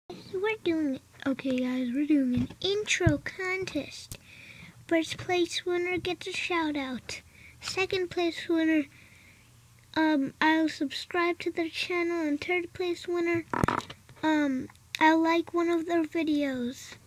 We're doing an intro contest. First place winner gets a shout out. Second place winner, I'll subscribe to their channel, and third place winner, I'll like one of their videos.